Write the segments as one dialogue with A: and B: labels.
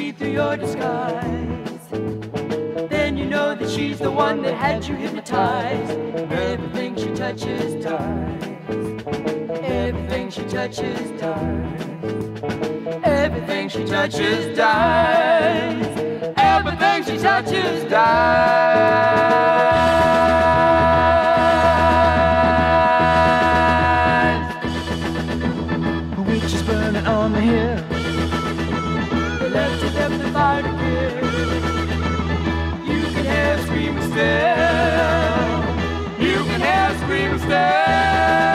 A: see through your disguise. Then you know that she's the one that had you hypnotized. Everything she touches dies. Everything she touches dies. Everything she touches dies. Everything she touches dies. The witch is burning on the hill. They left her there for the fire to kill. You can hear screaming still. You can hear screaming still.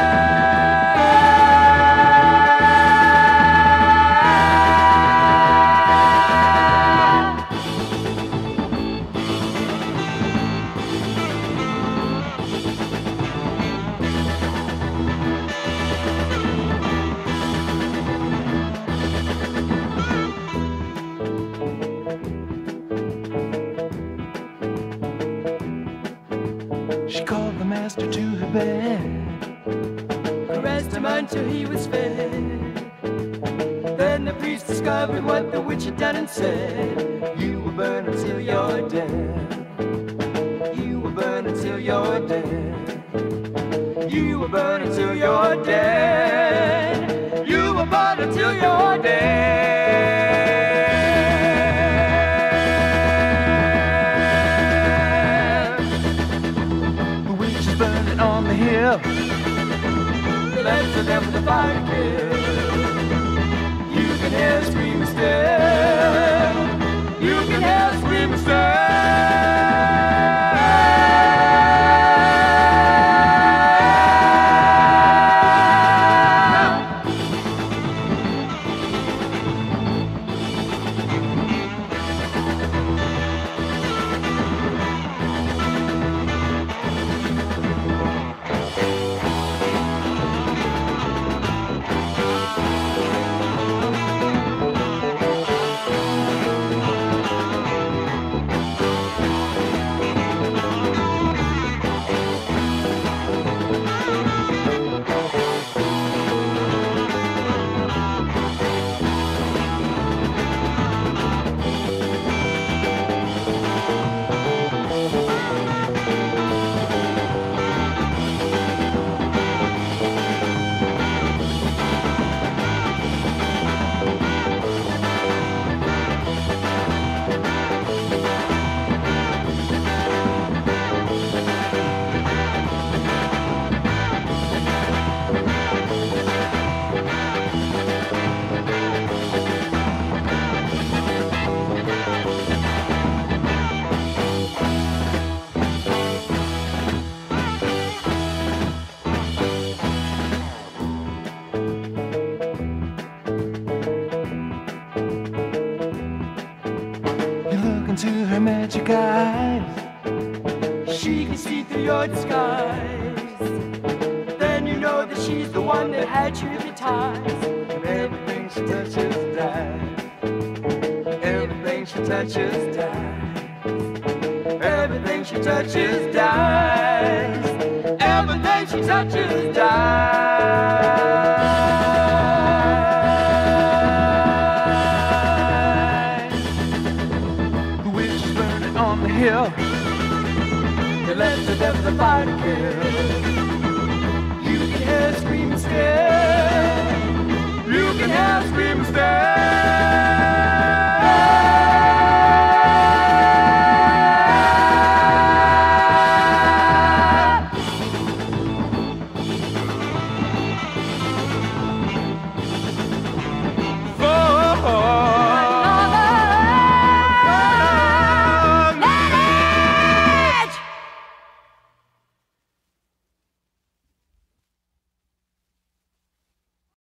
A: She called the master to her bed, caressed him until he was fed. Then the priest discovered what the witch had done and said, you will burn until you're dead. You will burn until you're dead. You will burn until you're dead. You will burn until you're dead. On the hill, they left her there for the fire to kill. You can hear screaming still. You can hear screaming still. Into her magic eyes, she can see through your disguise. Then you know that she's the one that had you hypnotized. And everything she touches dies. Everything she touches dies. Everything she touches dies. Everything she touches dies. Hill. They left her there for the fire to kill. You can hear screaming still.